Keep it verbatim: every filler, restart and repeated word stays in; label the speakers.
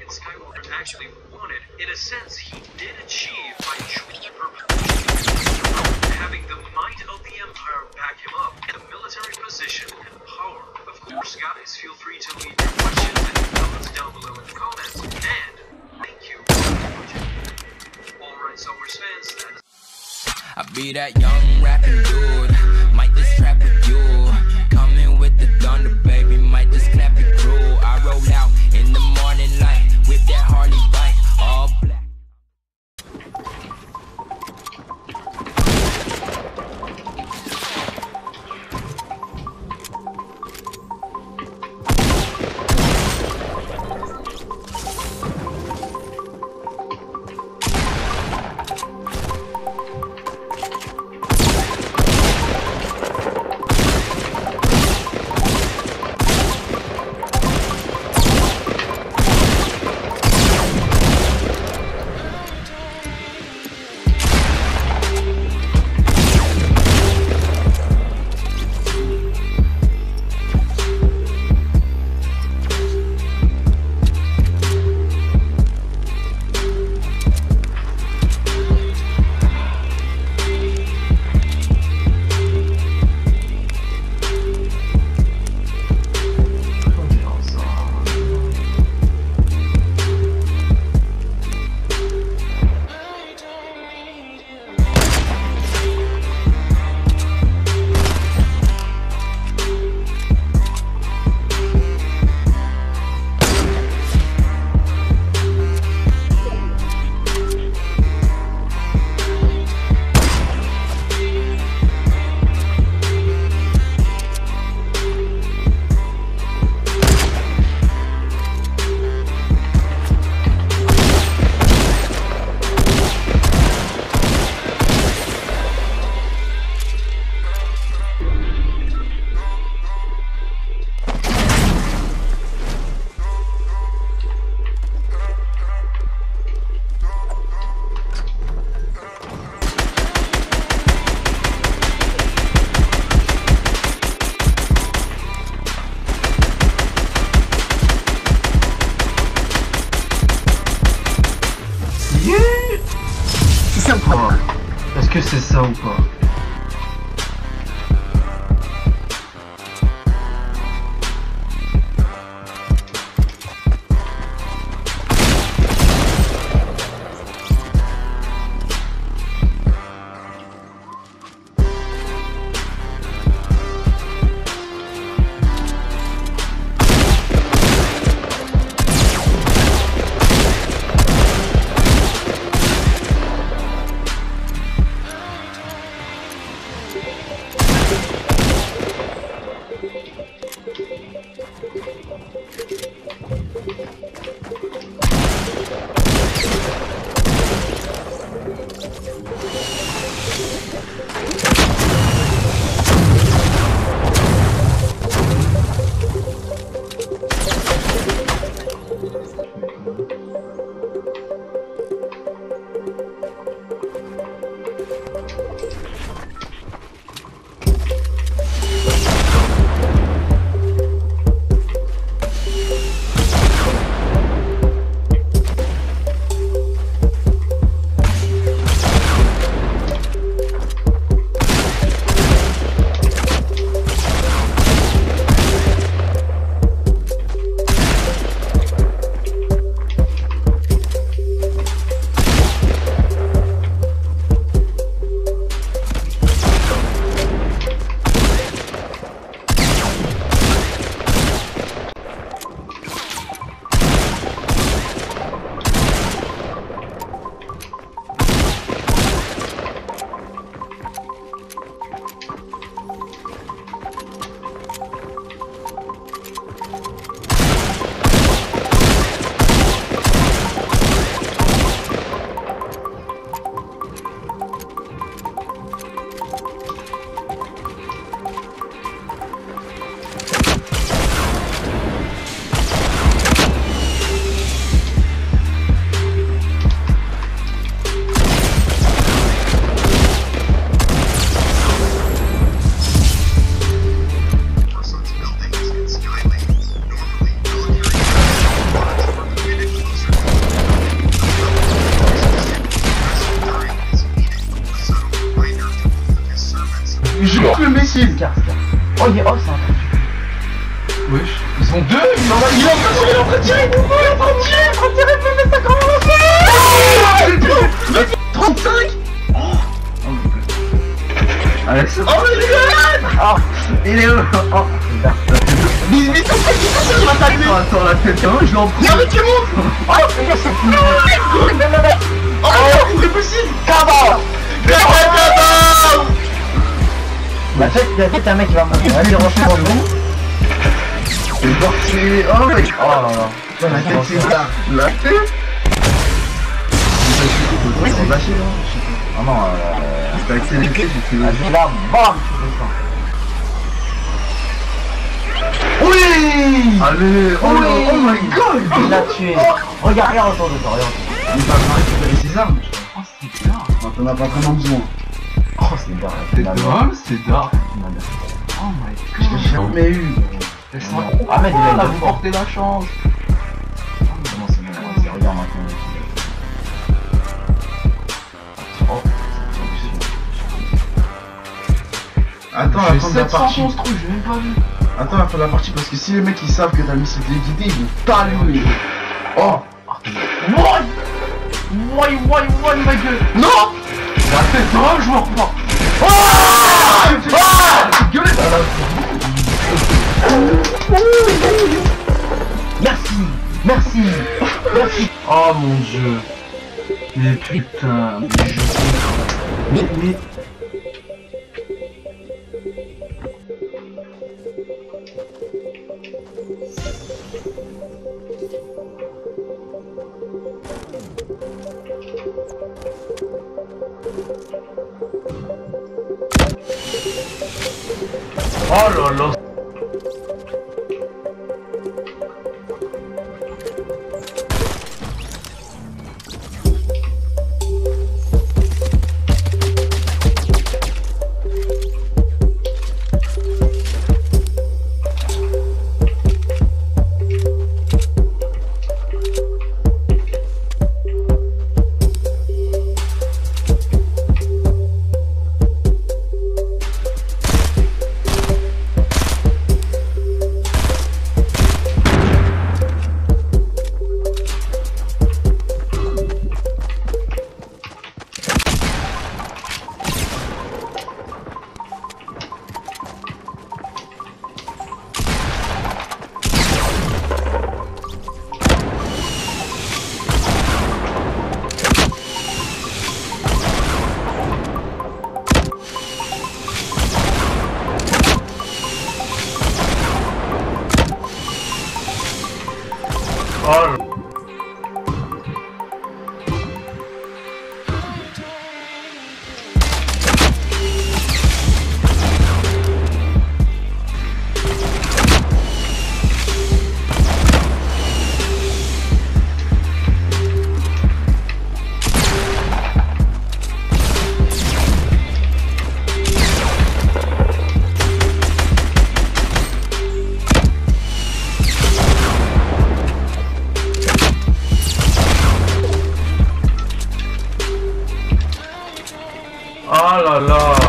Speaker 1: Anakin Skywalker actually wanted, in a sense, he did achieve by joining her, having the might of the Empire back him up, the military position and power. Of course, guys, feel free to leave your questions and comments down below in the comments, and thank you for watching. Alright, Star Wars fans, that is...
Speaker 2: I be that young rapping dude, might just trap with you. Coming with the thunder, baby, might just clap it through. I roll out in the morning light with that Harley bike, all black.
Speaker 3: C'est ça ou pas? Est-ce que c'est ça ou pas? possible.
Speaker 4: Scar, Scar. Oh, il est off, c'est un truc.
Speaker 3: Wesh, ils sont deux, ils en
Speaker 4: Il est en train de tirer, il est en train de tirer, il est en train de tirer, il est en train de tirer, mais ça commence.
Speaker 3: trente-cinq. Oh, Alex.
Speaker 4: Oh, il est là. Oh,
Speaker 3: Il est où? Oh,
Speaker 4: vite, vite, il va t'allumer.
Speaker 3: attends, la tête, hein, je l'en prends.
Speaker 4: Non, mais tu montes. Oh, les gars, c'est fou. Oh, c'est possible. Cabot. Cabot, Cabot. Bah, peut-être, il y a peut-être un mec qui va mourir. Vas-y, reprends le nom.
Speaker 3: C'est parti. Oh, mec.
Speaker 4: Oh là là.
Speaker 3: La tête, c'est ça. La tête.
Speaker 4: Oui, c'est
Speaker 3: lâché, là.
Speaker 4: Ah non, euh...
Speaker 3: T'as accéléré, j'ai fait le...
Speaker 4: Vas-y, là, bam. Oui.
Speaker 3: Allez. Oh,
Speaker 4: Oui.
Speaker 3: oh my god.
Speaker 4: Il l'a tué. Regarde, regarde autour de toi, regarde.
Speaker 3: Il va récupérer ses armes. Oh, c'est bien. T'en as pas vraiment besoin.
Speaker 4: Oh, c'est dark.
Speaker 3: C'est drôle, c'est dark. Oh my god. Je l'ai jamais eu. Elles sont
Speaker 4: Ah, mais il a
Speaker 3: là,
Speaker 4: eu
Speaker 3: vous portez la chance.
Speaker 4: Comment c'est bon, vas-y, regarde maintenant. Oh.
Speaker 3: Attends, la fin de la partie.
Speaker 4: construits, j'ai même pas vu.
Speaker 3: Attends, la fin de la partie, parce que si les mecs ils savent que t'as mis cette guidée, ils vont t'allumer. Oh.
Speaker 4: Why Why, why, why, ma gueule.
Speaker 3: Non.
Speaker 4: La tête, oh, je me reprends.
Speaker 3: Ah.
Speaker 4: Gueulez. Merci, merci, merci.
Speaker 3: Oh mon dieu. Mais putain, mais je sais. Mais, mais...
Speaker 4: Oh là là.
Speaker 3: Oh.
Speaker 4: Oh là là.